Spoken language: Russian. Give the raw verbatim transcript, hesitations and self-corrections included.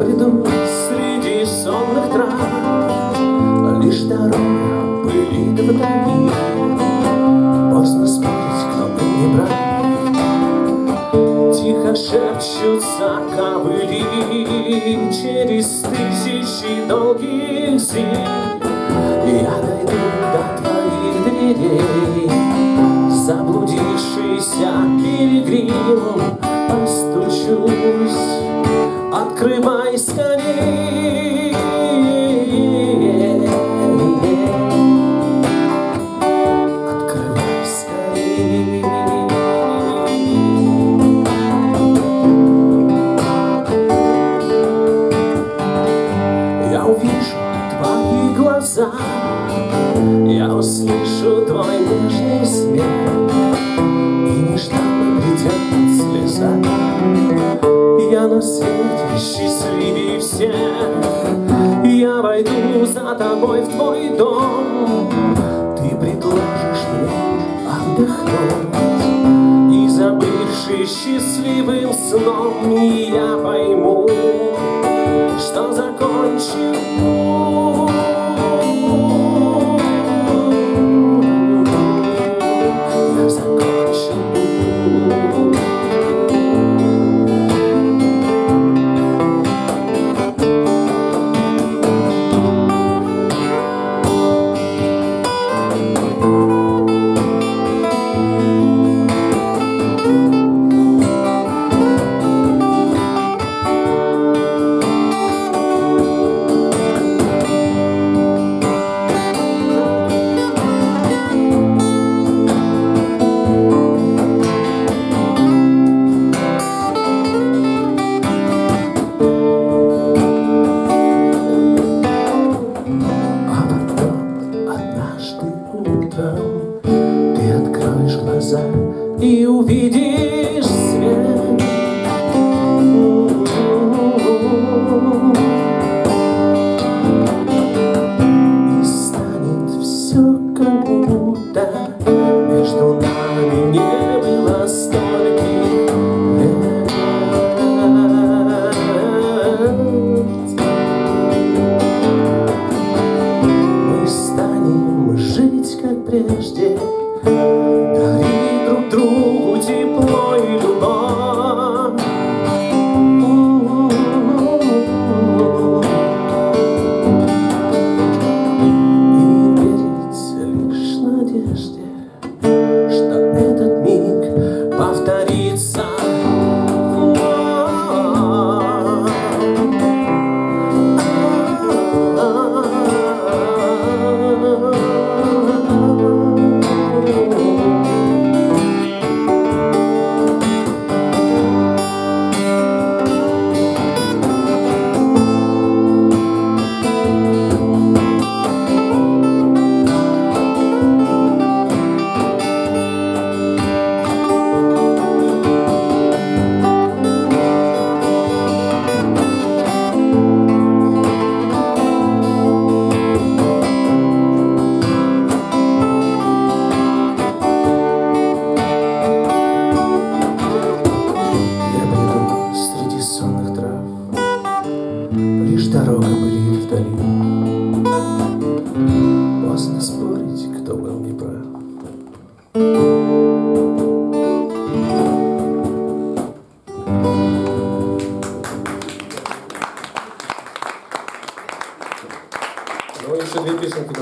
бреду среди сонных трав, лишь дорога пылит вдали. Поздно спорить, кто бы не прав. Тихо шепчутся ковыли через тысячи долгих зим. Я дойду до твоих дверей, заблудившийся пилигрим. Постучусь, открывай скорей. Открывай скорей. Я увижу твои глаза, я услышу твой нежный смех, и нежданно придет слеза. Я на свете счастливее всех. Я войду за тобой в твой дом. Ты предложишь мне отдохнуть, и забывшись счастливым сном, я пойму, что закончил путь. Я закончил путь. И увидишь свет. И станет все как будто между нами не было стольких лет. Мы станем жить как прежде, другу тепло и любовь. И верить лишь надежде, что этот миг повторится. Дорога пылит вдали. Поздно спорить, кто был неправ. Ну, еще две песенки.